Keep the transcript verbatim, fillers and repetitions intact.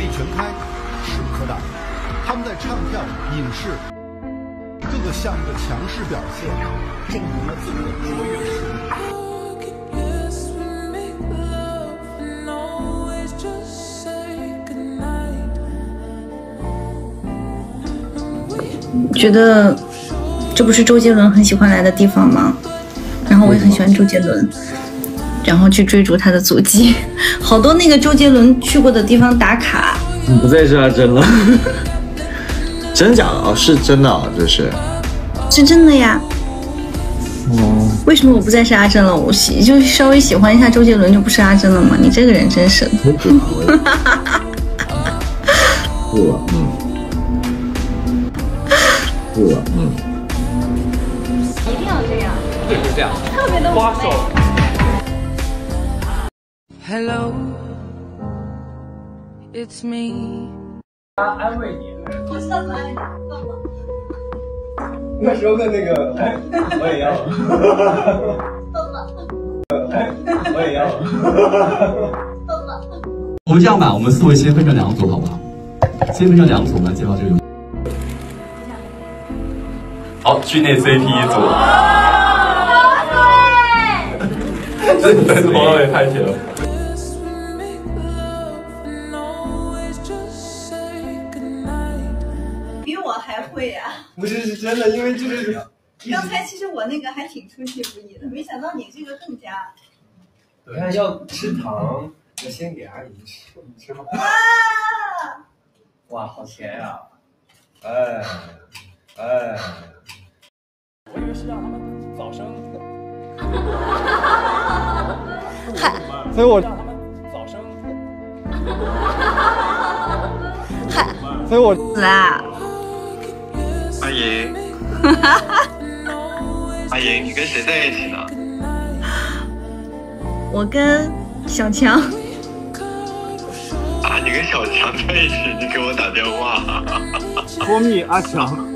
力全开，势不可挡。他们在唱跳、影视各个项目的强势表现，证明了自己的卓越实力。 觉得这不是周杰伦很喜欢来的地方吗？然后我也很喜欢周杰伦，然后去追逐他的足迹，好多那个周杰伦去过的地方打卡。 你不再是阿珍了？真假的啊？是真的啊，这是。 是真的呀。 哦。 为什么我不再是阿珍了？我喜就稍微喜欢一下周杰伦，就不是阿珍了吗？你这个人真是。哈哈哈。 不，嗯。 嗯， 一定要这样， 对，就这样， 特别的花手。 Hello, it's me。 他安慰你， 我知道怎么安慰你， 那时候的那个，哎，我也要，我也要。 我们这样吧，我们四位先分成两组，好不好？先分成两组，我们来介绍这个游戏。 好，剧内 C P 一组。这这朋友也太甜了。 比我还会呀、啊！ 不是，是真的，因为就是刚才其实我那个还挺出其不意的，没想到你这个更加。 你看要吃糖，要先给阿姨吃，你吃吗？哇！哇，好甜呀、啊！哎哎。 我以为是让他们早生， 嗨， 所以我让他们早生， 嗨， 所以我啦， 阿莹，阿莹，你跟谁在一起呢？ 我跟小强。 啊，你跟小强在一起？你给我打电话。 托蜜阿强。